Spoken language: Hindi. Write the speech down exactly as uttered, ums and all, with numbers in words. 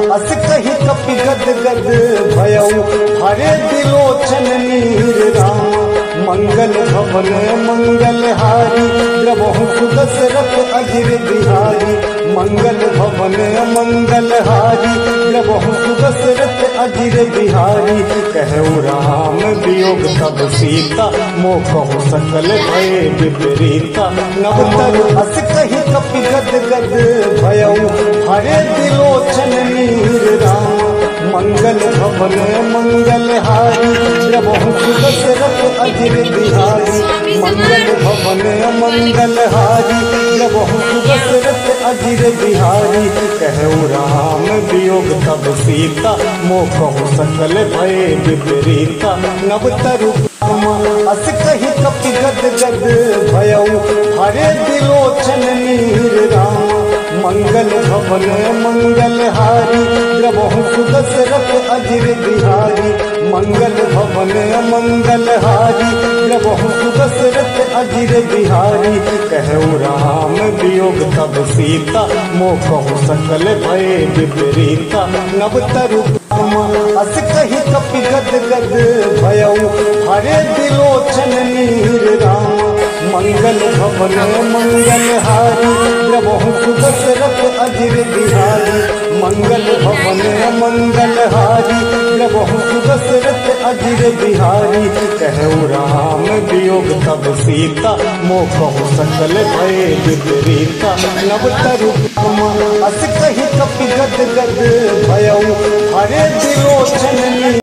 अस कही कपि गद गद भयऊ हरे दिलोचन नीर राम। मंगल भवन मंगल हारी द्रवहु सुदशरथ अजिर बिहारी। मंगल भवन मंगल हारी द्रवहु सुदशरथ अजिर बिहारी। कहु राम वियोग तब सीता मोह सकल भय विपरीता। नवतर अस कही कपि गद गद भयऊ हरे दिलोचन नीर राम। मंगल भवन मंगल हारी द्रवहु सुदशरथ अजिर बिहारी। मंगल भवन मंगल हारी द्रवहु सुदशरथ अजिर बिहारी। कहु राम वियोग तब सीता मोह सकल भय विपरीता। नवतरु अस कही कपि गद गद भयऊ हरे दिलोचन नीर राम। मंगल भवन मंगल हारी द्रवहु सुदशरथ अजिर बिहारी। मंगल भवन मंगल हारी द्रवहु सुदशरथ अजिर बिहारी। कहु राम वियोग तब सीता मोह सकल भय विपरीता। नवतरु अस कही कपि गद गद भयऊ हरे दिलोचन नीर राम। मंगल भवन मंगल हारी द्रवहु सुदशरथ अजिर बिहारी। मंगल भवन मंगल हारी द्रवहु सुदशरथ अजिर बिहारी। कहु राम वियोग तब सीता मोह सकल भय विपरीता। नवतरु अस कही कपि गद गद भयऊ हरे दिलोचन नीर